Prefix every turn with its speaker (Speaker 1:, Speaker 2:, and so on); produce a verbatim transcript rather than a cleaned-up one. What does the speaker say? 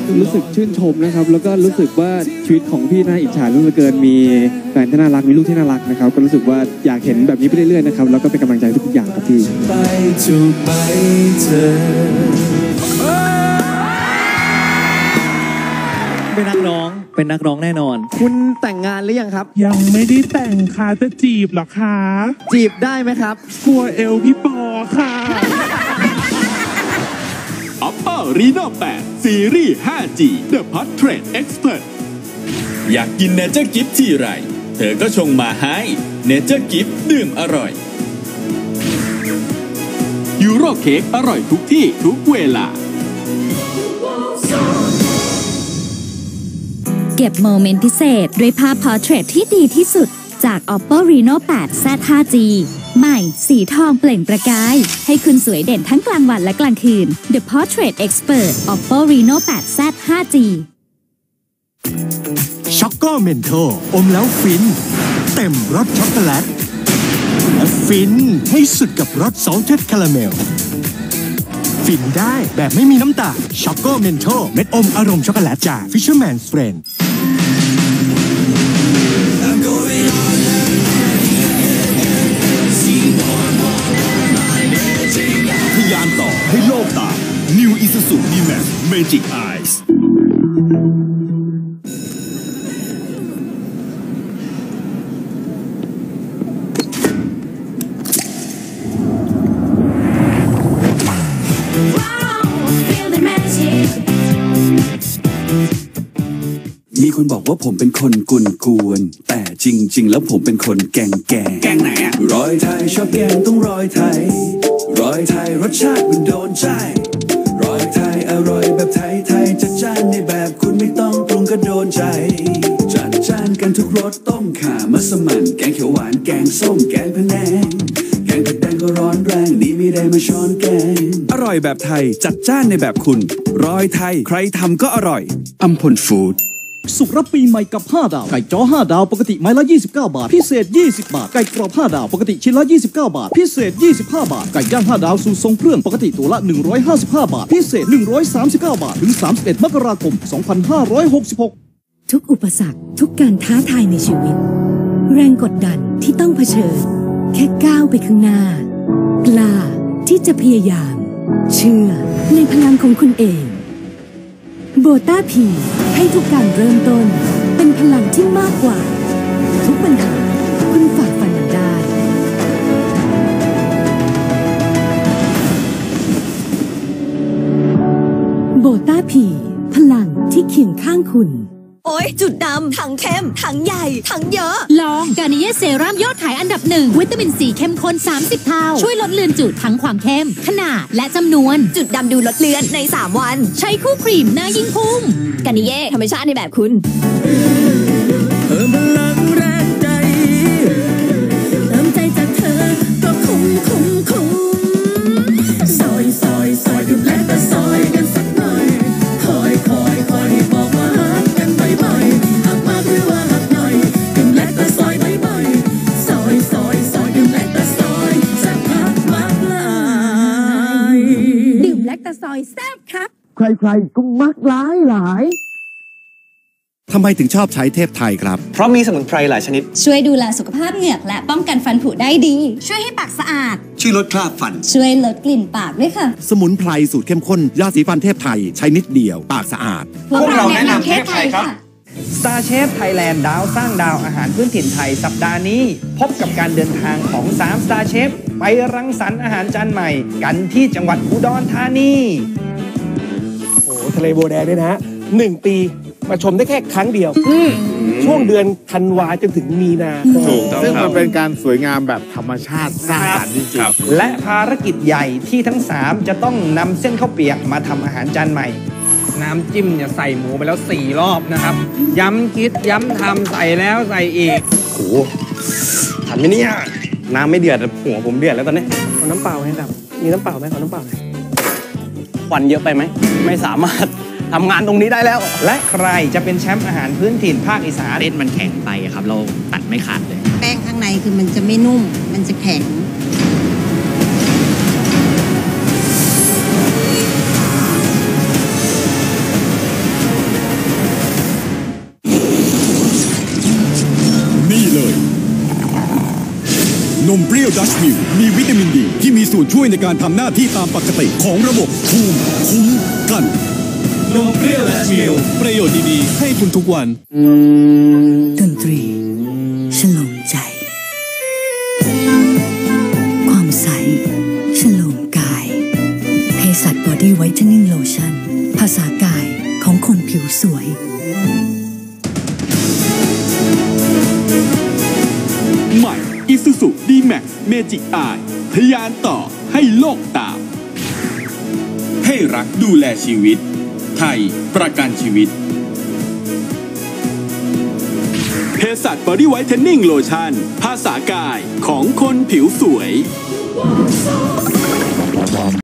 Speaker 1: รู้สึกชื่นชมนะครับแล้วก็รู้สึกว่าชีวิตของพี่น่าอิจฉาเหลือเกินมีแฟนที่น่ารักมีลูกที่น่ารักนะครับก็รู้สึกว่าอยากเห็นแบบนี้ไปเรื่อยๆนะครับแล้วก็เป็นกำลังใจทุกอย่างครับพี่ไปจูบไปเธอ
Speaker 2: เป็นนักร้องเป็นนักร้องแน่นอน
Speaker 3: คุณแต่งงานหรือยังครับ
Speaker 4: ยังไม่ได้แต่งค่ะจะจีบหรอคะ
Speaker 3: จีบได้ไหมครับ
Speaker 4: กลัวเอวพี่ปอค่ะ
Speaker 5: Oppo Reno แปด ซีรีส์ ห้าจี The Portrait Expert อยากกินเนเจอร์กิฟต์ที่ไรเธอก็ชงมาให้เนเจอร์กิฟต์ดื่มอร่อยยูโรเค้กอร่อยทุกที่ทุกเวลา
Speaker 6: เก็บโมเมนต์พิเศษด้วยภาพพอร์เทรตที่ดีที่สุดจาก Oppo Reno แปด แซด ห้าจี ใหม่สีทองเปล่งประกายให้คุณสวยเด่นทั้งกลางวันและกลางคืน The Portrait Expert Oppo Reno แปด แซด ห้าจี
Speaker 7: ช็อกโกเมนโทอมแล้วฟินเต็มรสช็อกโกแลตและฟินให้สุดกับรสซอลเท็ดคาราเมลฟินได้แบบไม่มีน้ำตาลช็อกโกเมนโทเม็ดอมอารมณ์ช็อกโกแลตจาก Fisherman's Friend
Speaker 5: ทะยานต่อให้โลกตาม New Isuzu D-Max Magic Eyes
Speaker 8: มีคนบอกว่าผมเป็นคนกุนกวนแต่จริงๆแล้วผมเป็นคนแกงแกงแกงไหนอะรอยไทยชอบแกงต้องรอยไทยรอยไทยรสชาติมันโดนใจรอยไทยอร่อยแบบไทยไทยจัดจ้านในแบบคุณไม่ต้องปรุงก็โดนใจจัดจ้านกันทุกรสต้มข่ามัสมั่นแกงเขียวหวานแกงส้มแกงพะแนงแกงเผ็ดแดงก็ร้อนแรงนี่ไม่ได้มาช้อนแกงอร่อยแบบไทยจัดจ้านในแบบคุณรอยไทยใครทำก็อร่อยอัมพลฟู้ด
Speaker 9: สุกรับปีใหม่กับห้าดาวไก่จ้อห้าดาวปกติไม้ละยี่สิบเก้าบาทพิเศษยี่สิบบาทไก่กรอบห้าดาวปกติชิ้นละยี่สิบเก้าบาทพิเศษยี่สิบห้าบาทไก่ย่างห้าดาวสูตรทรงเครื่องปกติตัวละหนึ่งร้อยห้าสิบห้าบาทพิเศษหนึ่งร้อยสามสิบเก้าบาทถึงสามสิบเอ็ดมกราคมสองพันห้าร้อยหกสิบหก
Speaker 6: ทุกอุปสรรคทุกการท้าทายในชีวิตแรงกดดันที่ต้องเผชิญแค่ก้าวไปข้างหน้ากล้าที่จะพยายามเชื่อในพลังของคุณเองโบต้าพีให้ทุกการเริ่มต้นเป็นพลังที่มากกว่าทุกปัญหาคุณฝ่าฟันมันได้โบต้าพีพลังที่เคียงข้างคุณโอ๊ยจุดดำถังเข้มถังใหญ่ถังเยอะลองกานิเย่เซรั่มยอดขายอันดับหนึ่งวิตามินซีเข้มข้นสามสิบเท่าช่วยลดเลือนจุดทั้งความเข้มขนาดและจำนวนจุดดำดูลดเลือนในสามวันใช้คู่ครีมหน้ายิ่งพุ่งกานิเย่ธรรมชาติในแบบคุณเพิ่มพลังแรงใจเติมใจจากเธอก็คุ้มคุ้มคุ้มซอยซอยซอยดูแลแต่ซอยกันสักหน่อยคอยคอยคอยบอกว่าฮักกันบ่อยๆหักมากหรือว่าหักหน่อยดื่มแลคตาซอยบ่อยๆซอยซอยซอยดื่มแลคตาซอยแซ่บครับมากลายดื่มแลคตาซอยแซ่บครับ
Speaker 7: ใครๆก็มักหลายหลายทำไมถึงชอบใช้เทพไทยครับ
Speaker 2: เพราะมีสมุนไพรหลายชนิด
Speaker 6: ช่วยดูแลสุขภาพเหงือกและป้องกันฟันผุได้ดีช่วยให้ปากสะอาด
Speaker 7: ช่วยลดคราบฟัน
Speaker 6: ช่วยลดกลิ่นปากด้วยค่ะ
Speaker 7: สมุนไพรสูตรเข้มข้นยาสีฟันเทพไทยใช้นิดเดียวปากสะอาด
Speaker 6: พวกเราแนะนำเทพไทยค่ะ
Speaker 3: Star Chef Thailand ดาวสร้างดาวอาหารพื้นถิ่นไทยสัปดาห์นี้พบกับการเดินทางของสาม Star Chef ไปรังสรรค์อาหารจานใหม่กันที่จังหวัดอุดรธานี
Speaker 4: โอ้ทะเลโบแดงเนี่ยนะฮะหนึ่งปีมาชมได้แค่ครั้งเดียวช่วงเดือนธันวาจนถึงมีนา
Speaker 10: ถูกซึ่งมันเป็นการสวยงามแบบธรรมชาติสร้างสรรค์จริง
Speaker 3: ๆและภารกิจใหญ่ที่ทั้งสามจะต้องนำเส้นข้าวเปียกมาทำอาหารจานใหม่น้ำจิ้มเนี่ยใส่หมูไปแล้วสี่รอบนะครับย้ำคิดย้ำทำใส่แล้วใส่อีก
Speaker 2: โอ้ทันไหมเนี่ยน้ำไม่เดือดหัวผมเดือดแล้วตอนนี้
Speaker 4: เอาน้ำเปล่าให้ครับมีน้ำเปล่าไหมเอาน้ำเปล่าไหม
Speaker 2: ควันเยอะไปไหมไม่สามารถทำงานตรงนี้ได้แล้ว
Speaker 3: และใครจะเป็นแชมป์อาหารพื้นถิ่นภาคอีสาน
Speaker 2: เส้นมันแข็งไปครับเราตัดไม่ขาดเลย
Speaker 11: แป้งข้างในคือมันจะไม่นุ่มมันจะแข็ง
Speaker 12: เปรี้ยวดัชมิลมีวิตามินดีที่มีส่วนช่วยในการทำหน้าที่ตามปกติของระบบภูมิคุ้มกันนมเปรี้ยวดัชมิลประโยชน์ดีๆให้คุณทุกวัน
Speaker 6: ดนตรีฉลองใจความใสฉลองกายเภสัชบอดี้ไวท์เทนนิ่งโลชั่นภาษากายของคนผิวสวย
Speaker 5: ใหม่ Isuzu D-Max Magic Eye ทะยานต่อให้โลกตามให้รักดูแลชีวิตไทยประกันชีวิตเภสัชบอดี้ไวท์เทนนิ่งโลชั่นภาษากายของคนผิวสวย